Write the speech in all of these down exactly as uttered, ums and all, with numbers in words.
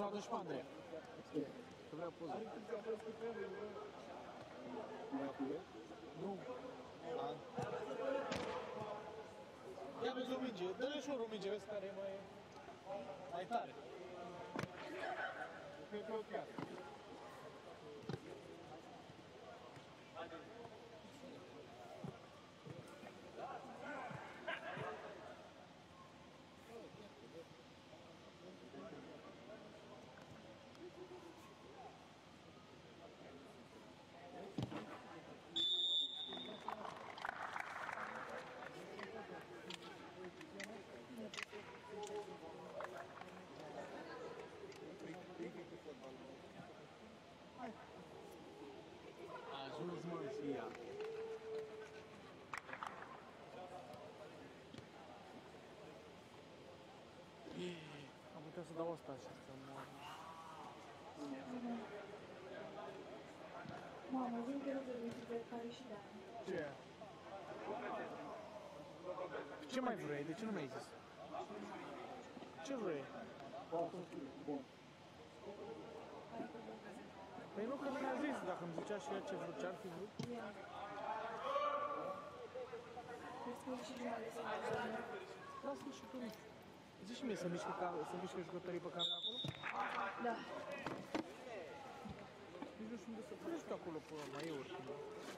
adu și pe Andrei. Că vreau poză. Nu. Ia vezi o minge, dă-le și o minge, vezi care e mai... mai tare. Cred că o chiar. Ajuns, mă, și ea. Am putea să dau asta așa, să mă... Mamă, zic că nu trebuie să plecare și de-aia. Ce? Ce mai vrei? De ce nu mi-ai zis? Ce vrei? Bun. Păi nu, că nu mi-a zis, dacă îmi zicea și ea ce vrut, ce-ar fi vrut. Crezi și jumătate să mă. Lasă-mă și pe mine. Zici și mie să mișcă, să mișcă jucătorii pe camera acolo? Da. Nici nu știu unde să punești tu acolo, până mai e oricum.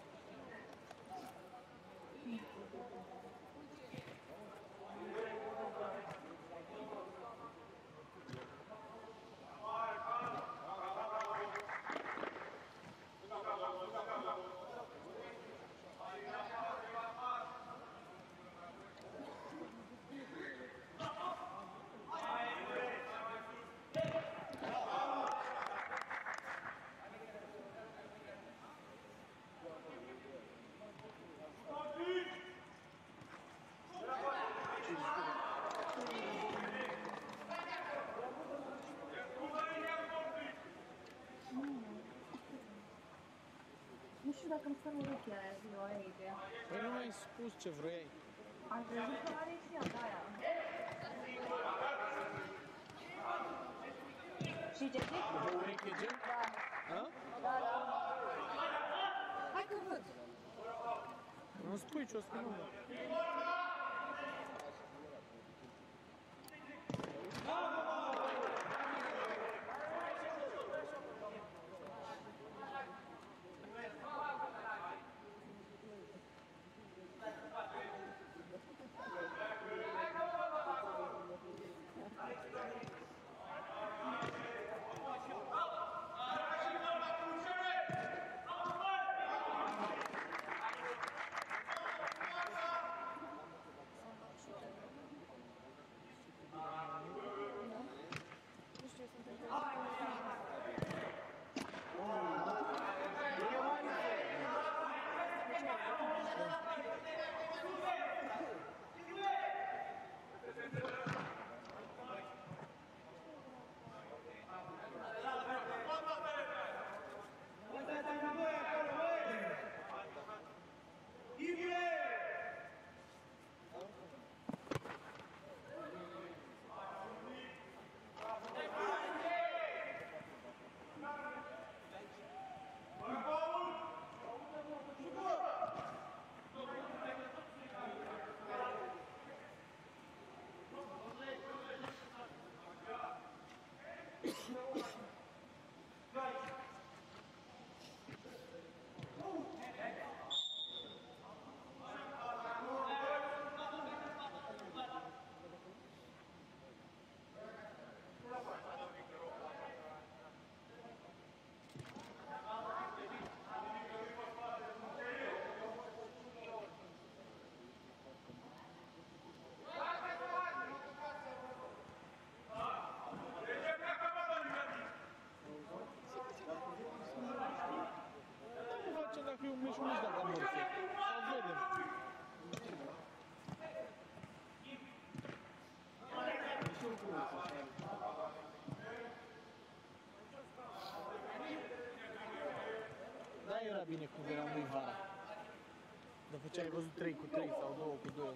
Nu știu dacă îmi stă în urechea aia ziua aia ideea. Păi nu mi-ai spus ce vrei. Am crezut că are și ea, da, aia. Și ce zic? Cu ureche gen? Da. Ha? Da, da. Hai că văd. Nu spui ce o spui, nu. Nu știu, sunt întâlnit. Dacă e un mișu, nici dacă am morțit. Sau vedem. Da, era bine cum eram lui vara. După ce ai văzut trei cu trei sau doi cu doi.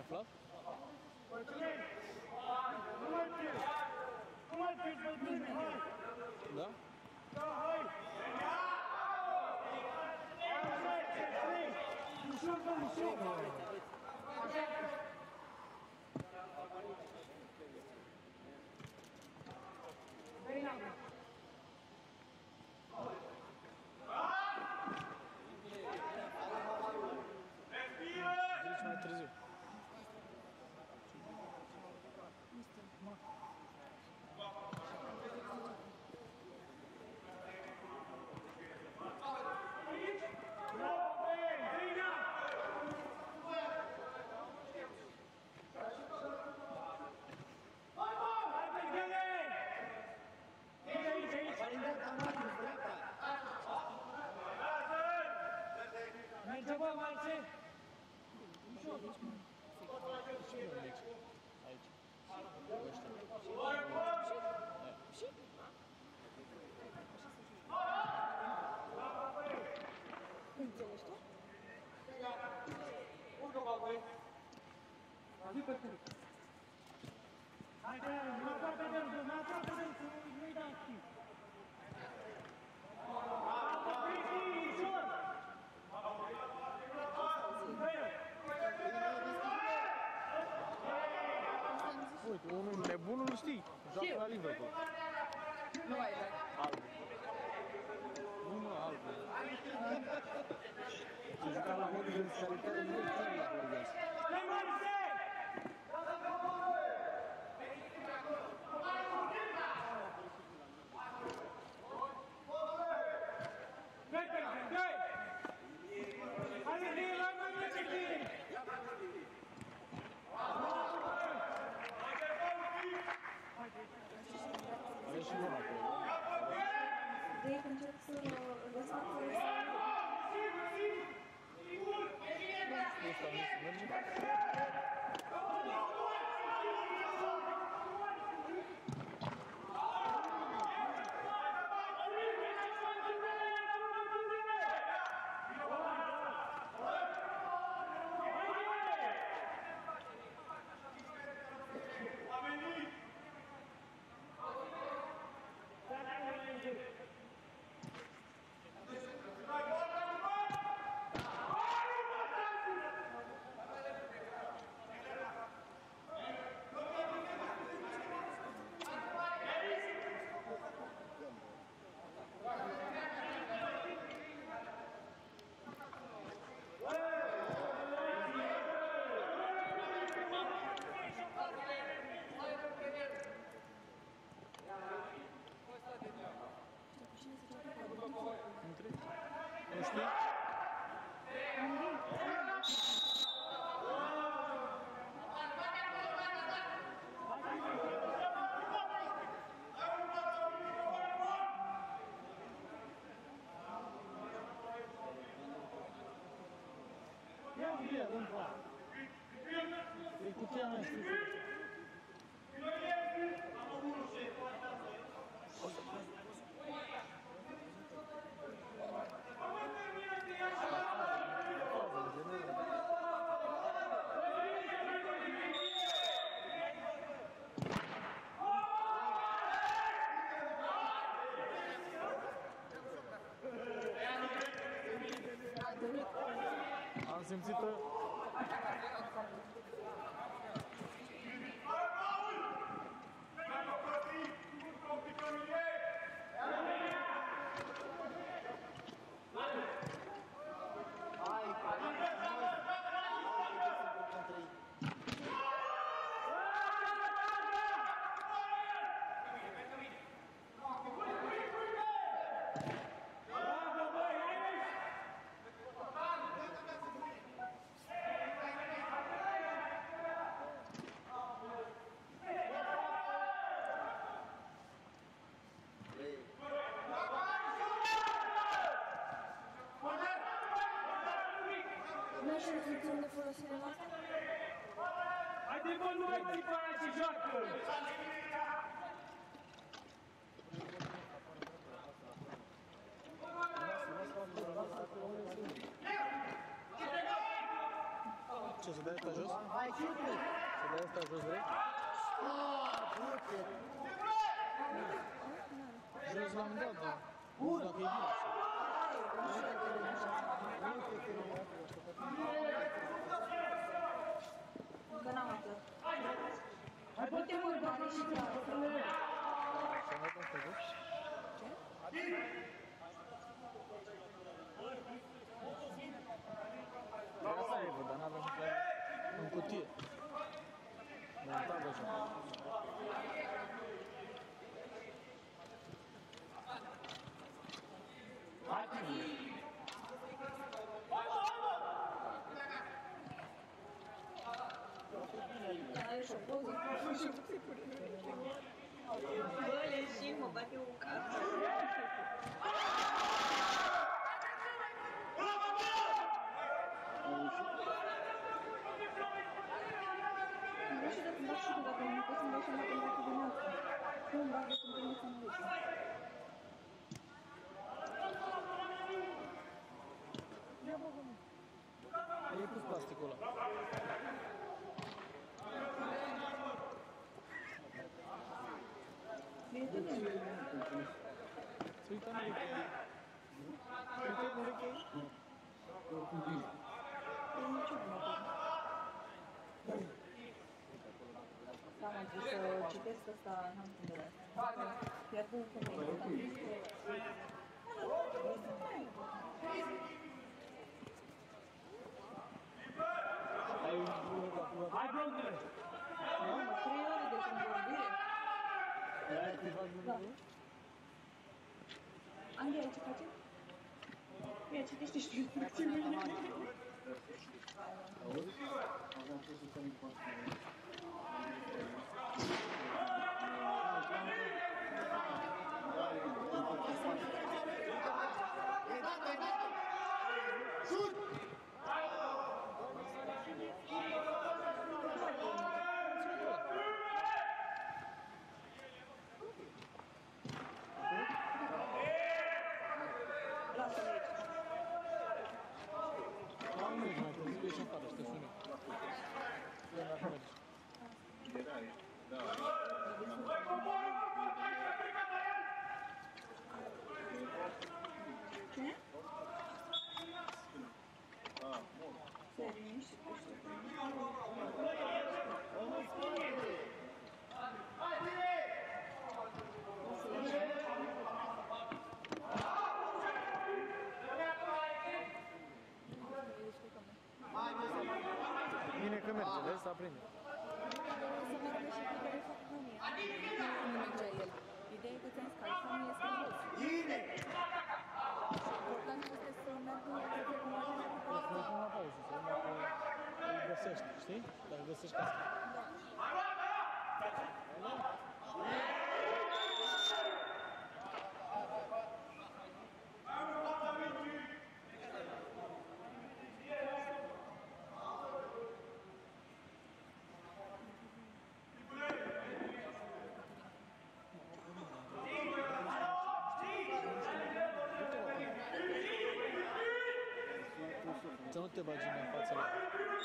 aflat? Nu mai pierzi! Nu mai pierzi, bătrâne, hai! Da? Da, hai! Așa, trei! Ușor, bă, ușor! Așa! Dă-i n-am! Zici mai târziu. Merge, bă, Marce! Aici. Înțelegi tu? Hai, de mai aproape de el, mai aproape de el, să nu-i dai activ. Apă, Cristi, ușor! Uite, unul nebunul îl știi. Joacă la Liverpool. Nu mai dai. Alb. Nu, mă, alb. Se juca la modul de specialitate de țări la Burgas. Hai, Marce! Repede, dai! Hai, Lili, hai, mai merge, Lili! Are și mâna acolo. Ideea că încerc să învăț să Ăsta nu se merge? Nu știi? Ia bine, încă. E cu cea mai știu. Am simțit-o. Nu știu funcțiuni de folosire la asta? Haide, bă, nu mai țipa aia și joacă! Ce să dai asta jos? Hai, șute! Să dai asta jos direct? Jos l-am dat, dar nu știu dacă e bine așa. Că n-am aflat. Uite, mă, doamne, și treabă. Să mai dăm pe jos? Asta e, bă, dar n-avem în cutie. Mi-am dat deja. Are și o poză. Bă, leșin, mă bate un cap. Nu știu dacă mă știu dacă nu pot să-mi dau seama că dacă din asta. Nu îmi bagă când trebuie să mă uit. E pus plasticul ăla. E tot de mine. Se uită în ureche. Se uită în ureche. E niciodată. Da, m-am pus să citesc ăsta, n-am timp de asta. Iar cum că mi-e Ai un activat? Hai, Blondine! Mamă, trei ore de convorbire. Ai activat Bluetooth? Andrei, ce facem? Ia, citește și tu instrucțiunile. Lasă-l aici. Nu mergi mai târziu, ieși afară și te suni. Ia dacă mergi. Ce? Se liniștește. Bine că merge, vezi, să aprinde. Să meargă și pe care fac mânie. Nu mergea el. Ideea e că ți-am zis că altfel nu este rost. Bine! Important este să meargă către cunoașterea cu Să ne pun la pauză, să vedem dacă îl găsești, știi? Dacă găsești casa. Să nu te bagi în fața lui.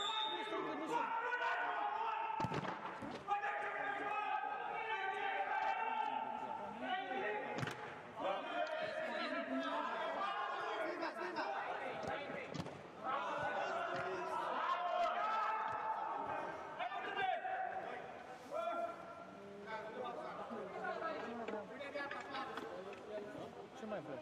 Ce mai vrei?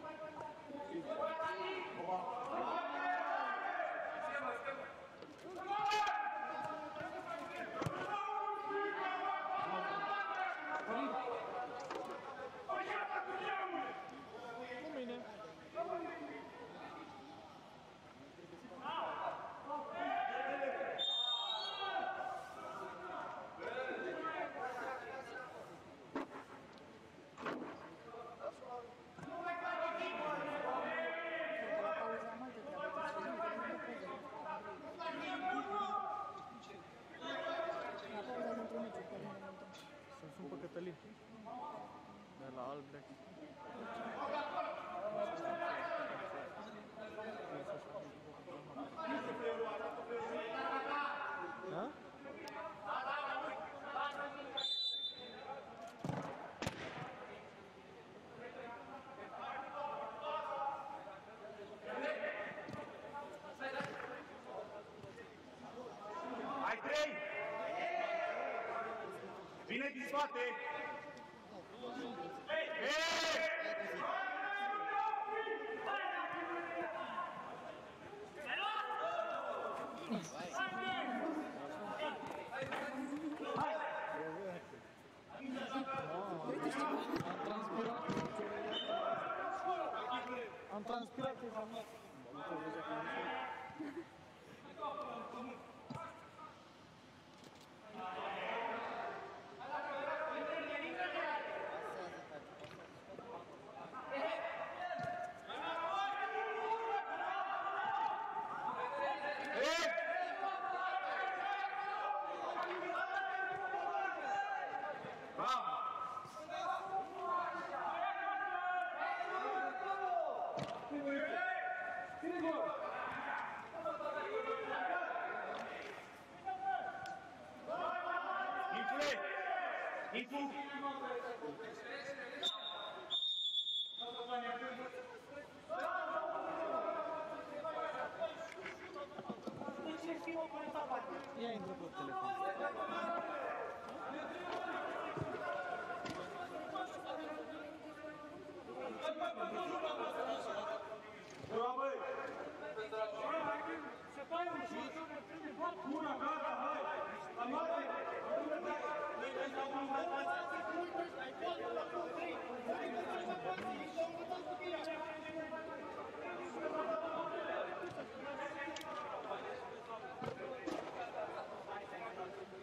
Bine din spate! Ei! Am transpirat. Am transpirat că am luat. Ia intră pe telefon. Să tai ușor, una, gata, hai! Hai!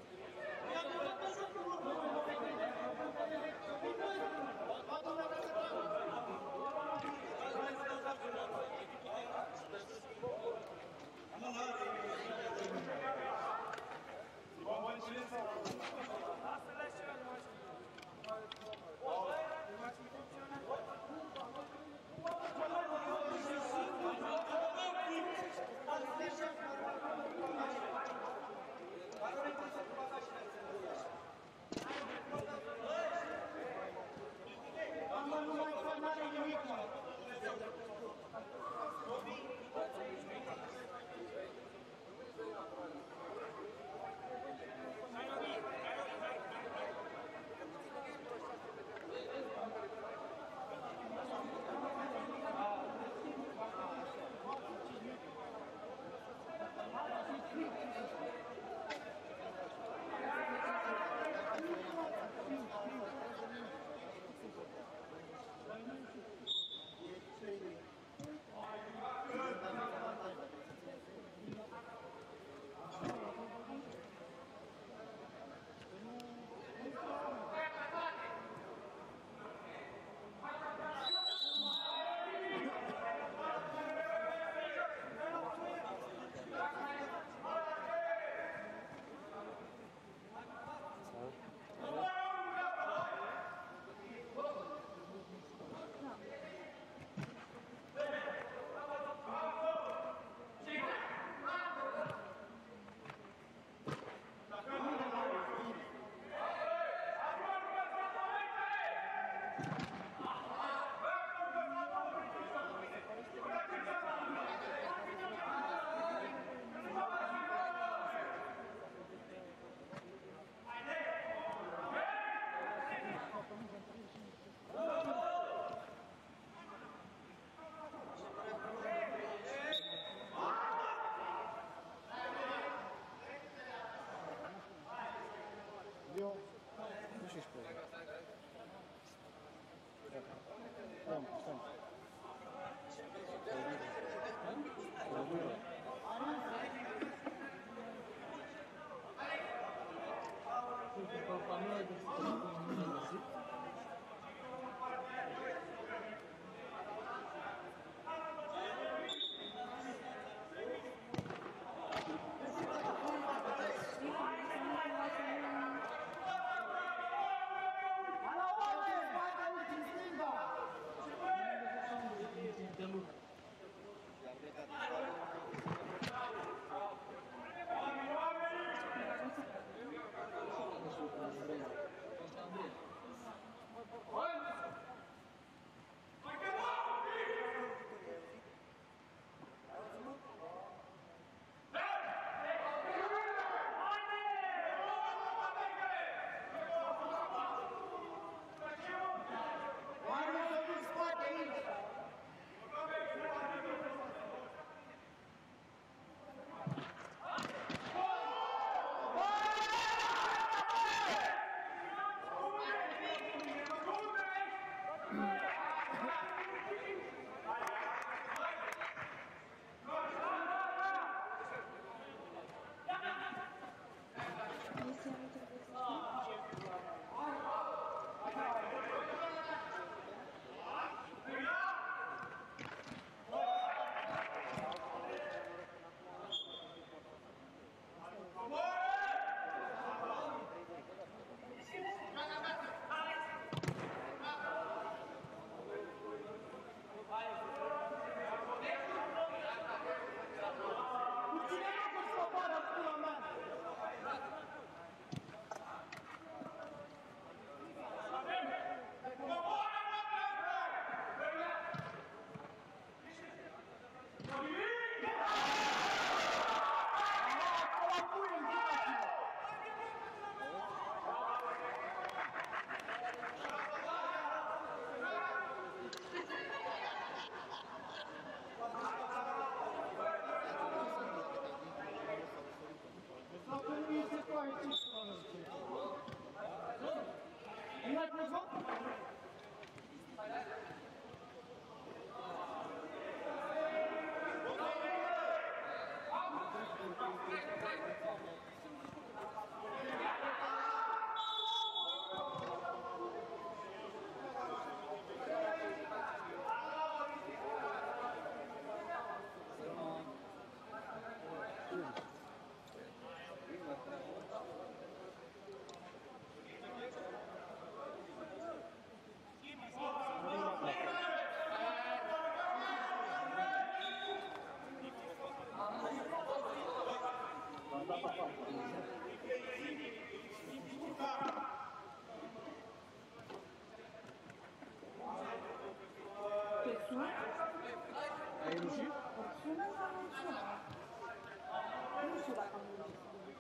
știu dacă am reușit.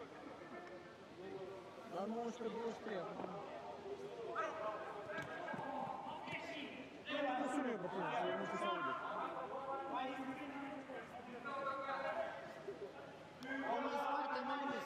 La nouăsprezece douăzeci și trei acum. Nu sună eu pe până, nu știu să aude. O mai sparte, mai mis.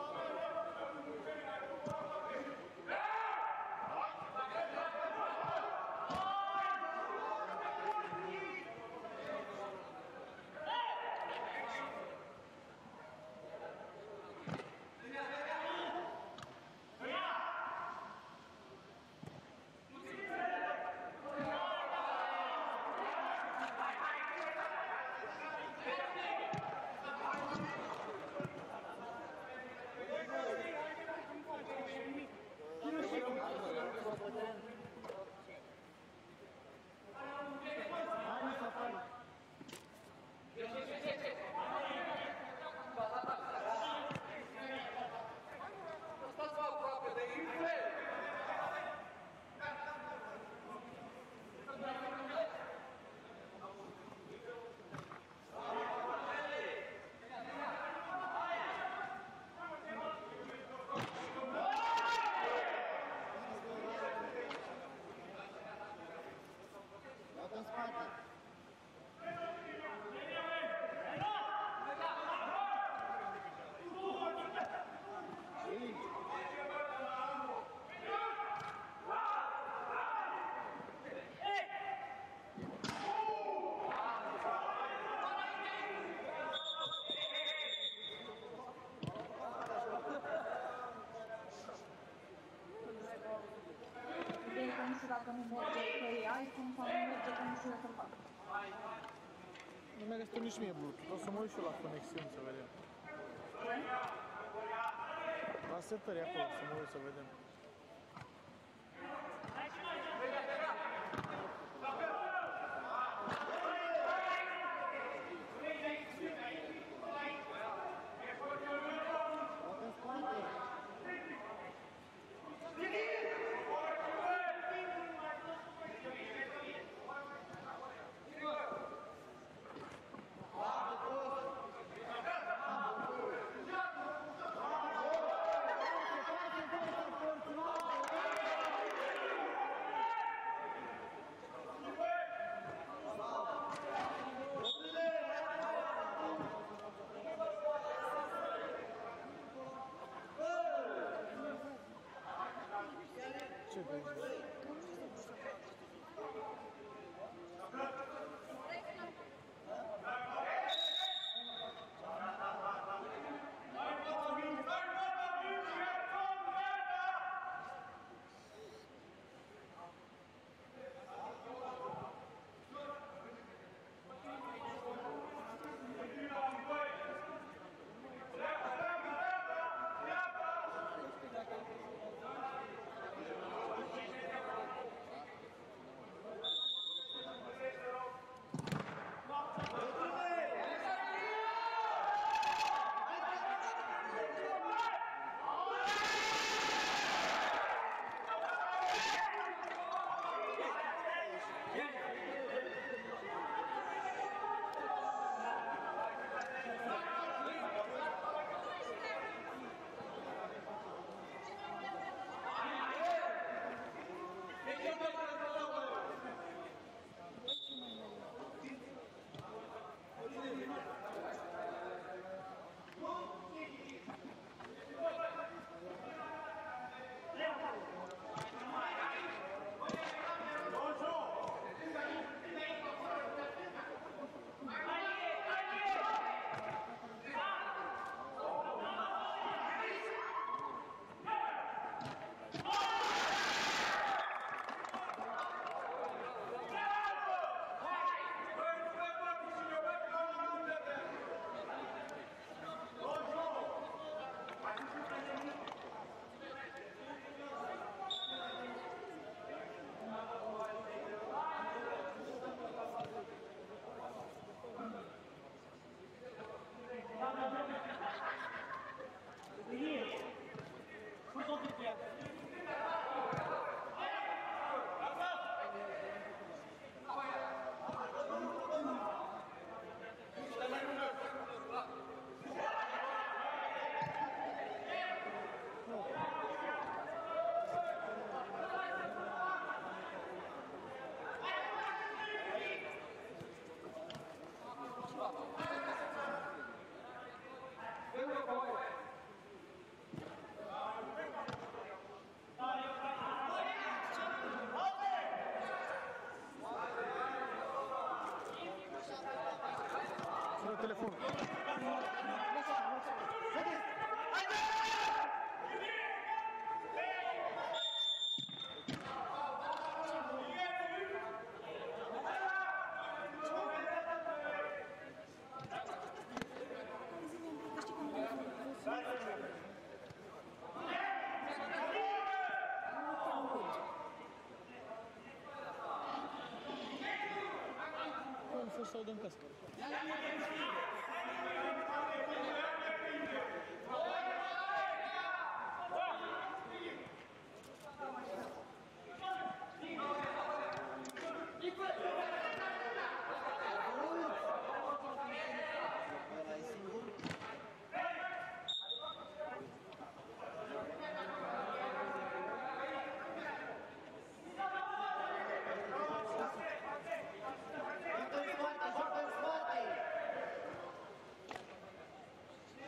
În spate. Ideea că nu știu dacă nu merge pe iPhone sau nu merge că nu știu să fac. Nu mi-a găsit nici mie Bluetooth, o să mă uit și eu la conexiuni să vedem. La setări acolo, să mă uit să vedem. În spate. Ce vrei? telefonul. Cum a fost să aud în cască?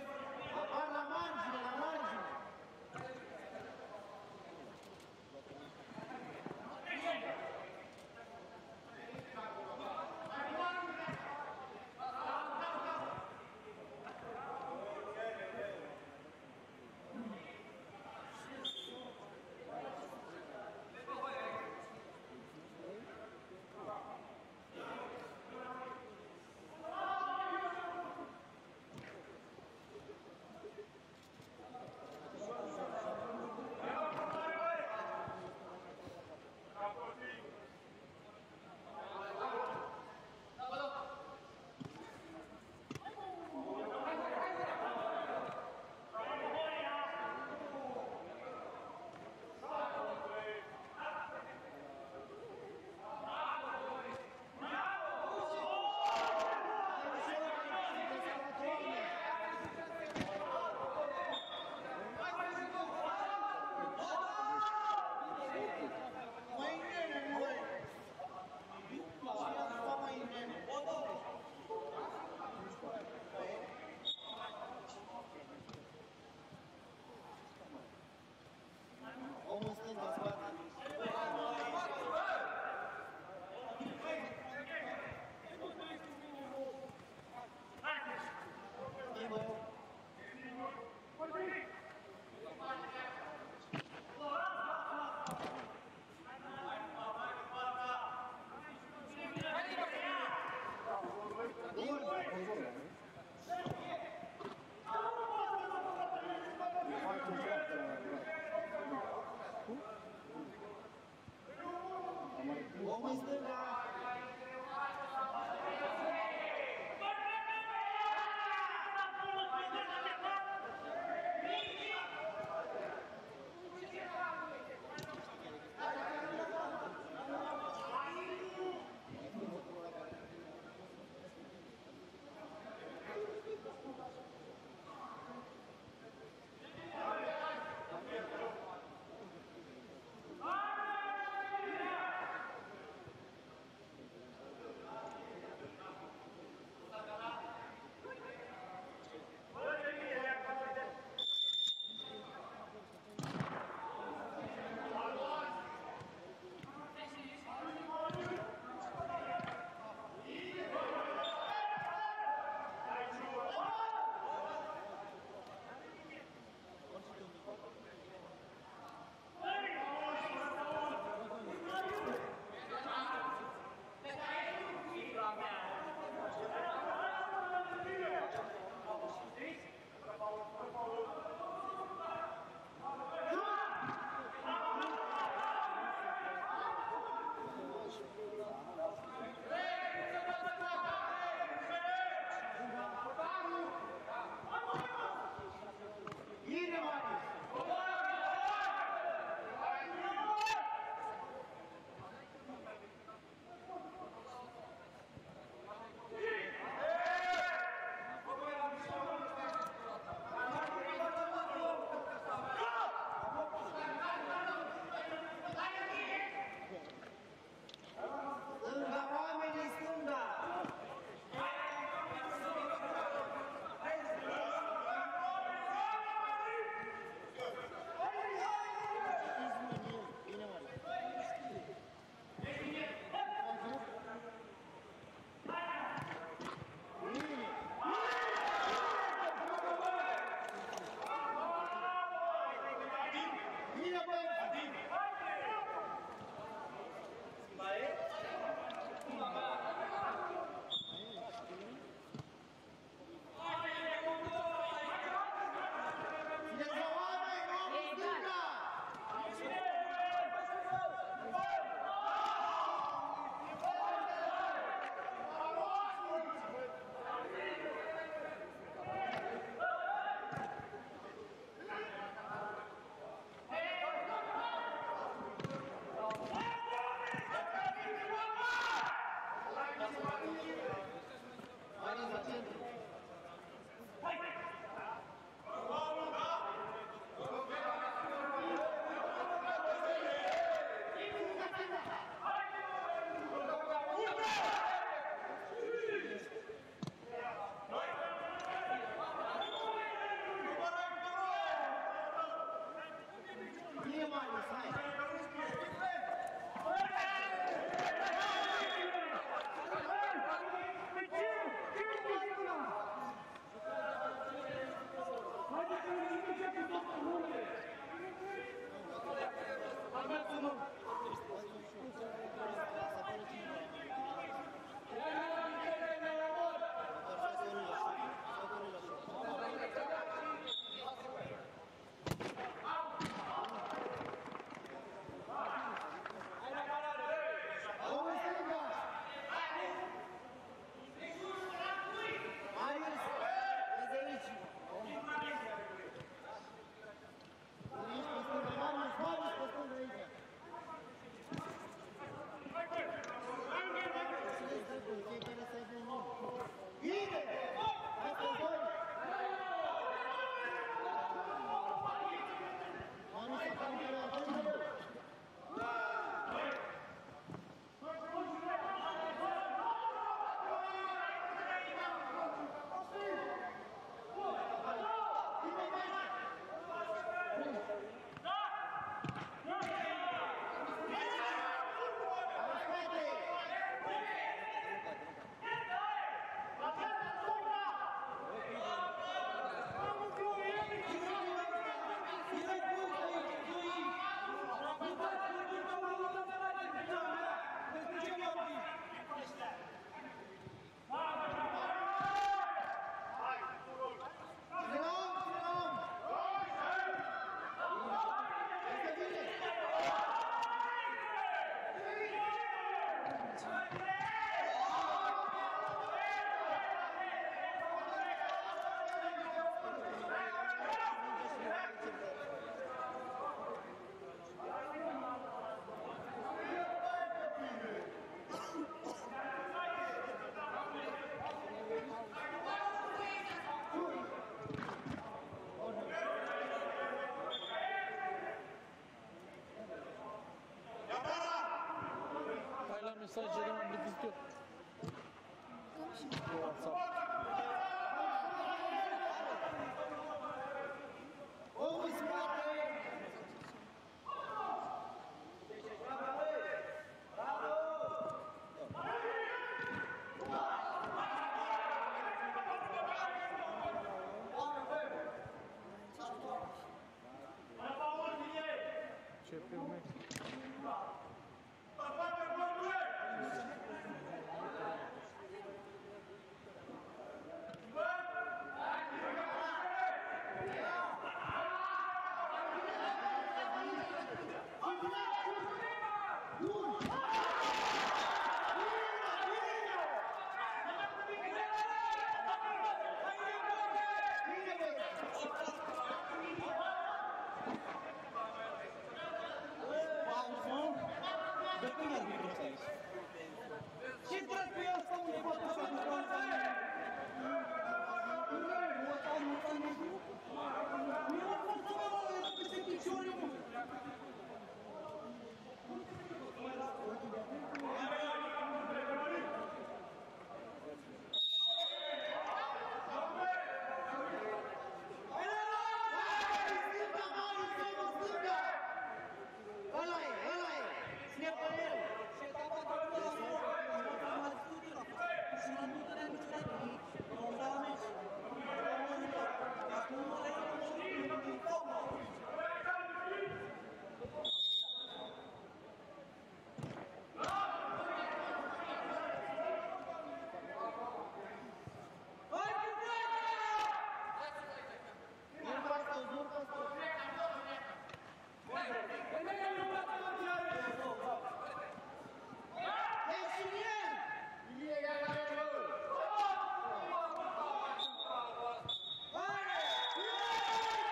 La mesaje de m-am plictisit eu. Pe WhatsApp. Ce pe urmă?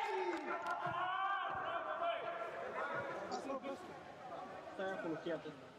Stai acolo, chiar.